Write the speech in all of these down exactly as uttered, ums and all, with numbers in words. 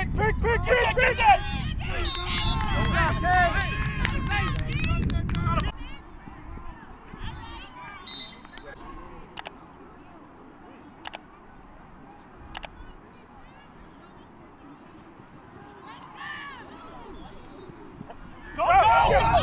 pick, pick, pick, pick, pick, pick. Go, go!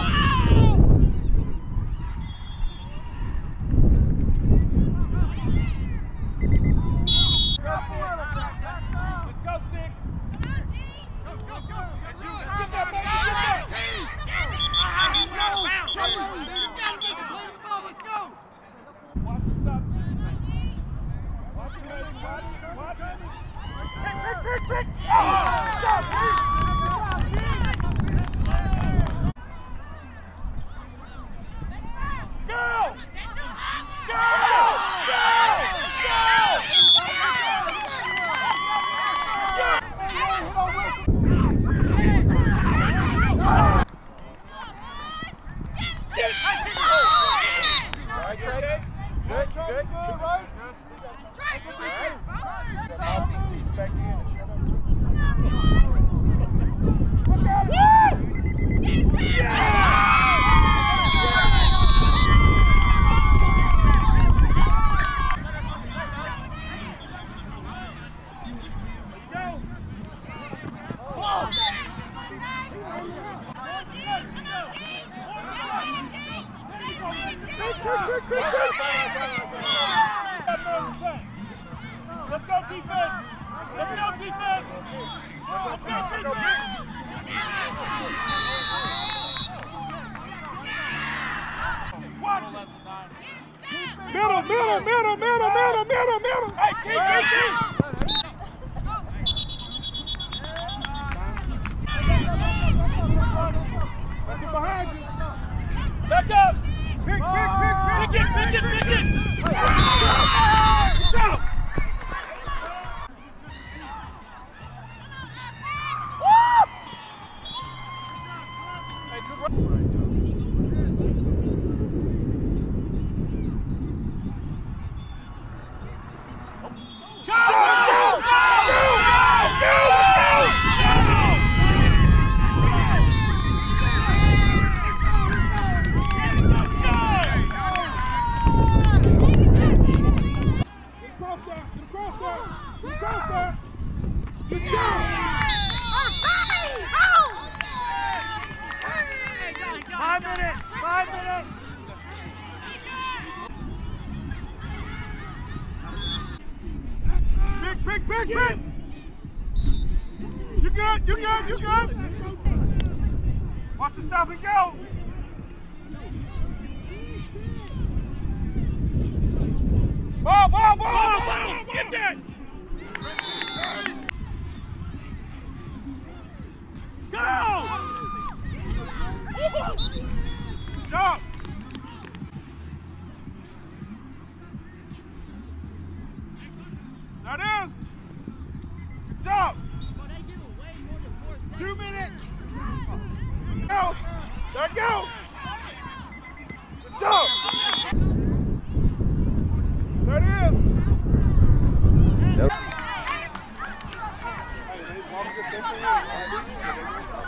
Let's go defense! Let's go defense! Let's go defense! Watch it! Middle, middle, middle, middle, middle, middle, middle! Hey, T, T, T! Back it behind you! Back up! Pick, pick, pick, pick! Pick it, pick it, pick it! Go! Five minutes! Five minutes! Pick, pick, pick, pick! You good? You good? You good? Watch the stop and go! Ball, ball, ball! Ball, ball! Get that! Go! Jump! That is! Good job! Two minutes! Go! There you go! Good job! There it is! Nope.